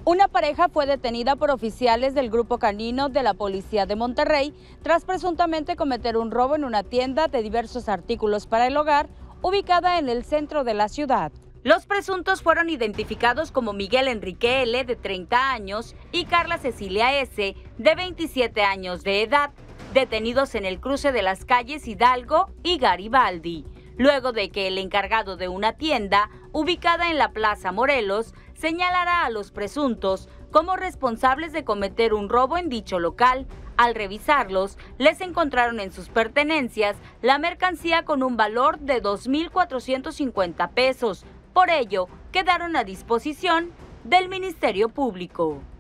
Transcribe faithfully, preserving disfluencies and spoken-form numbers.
Una pareja fue detenida por oficiales del Grupo Canino de la Policía de Monterrey tras presuntamente cometer un robo en una tienda de diversos artículos para el hogar ubicada en el centro de la ciudad. Los presuntos fueron identificados como Miguel Enrique L., de treinta años, y Carla Cecilia S., de veintisiete años de edad, detenidos en el cruce de las calles Hidalgo y Garibaldi, luego de que el encargado de una tienda, ubicada en la Plaza Morelos, señalara a los presuntos como responsables de cometer un robo en dicho local. Al revisarlos, les encontraron en sus pertenencias la mercancía con un valor de dos mil cuatrocientos cincuenta pesos. Por ello, quedaron a disposición del Ministerio Público.